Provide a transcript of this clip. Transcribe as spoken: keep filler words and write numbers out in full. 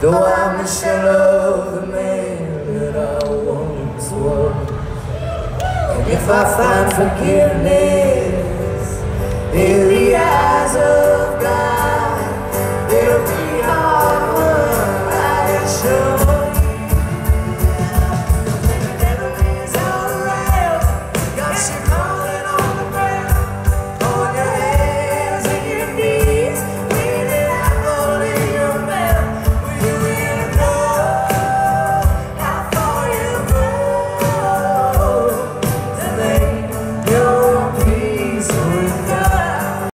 Though I'm a shell of the man that I once was. And if I find forgiveness,